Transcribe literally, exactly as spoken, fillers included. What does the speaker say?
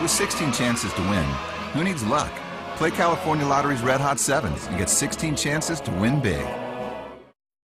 With sixteen chances to win, who needs luck? Play California Lottery's Red Hot Sevens and get sixteen chances to win big.